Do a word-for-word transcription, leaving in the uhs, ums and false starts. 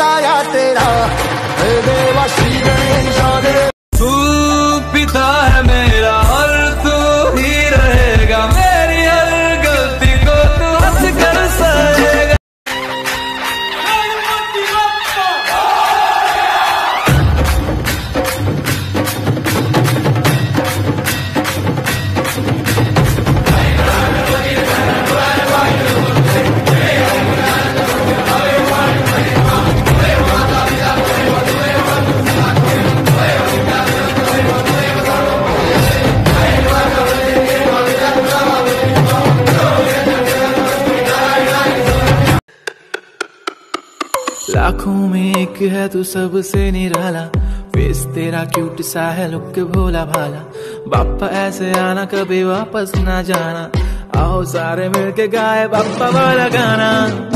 साया तेरा देवा श्री गणेश दे। तू पिता है मेरा और तू ही रहेगा, मेरी हर गलती को तू हंस कर सहेगा। लाखों में एक है तू सबसे निराला, फेस तेरा क्यूट सा है, लुक भोला भाला। बापा ऐसे आना कभी वापस ना जाना, आओ सारे मिलके गाए बापा वाला गाना।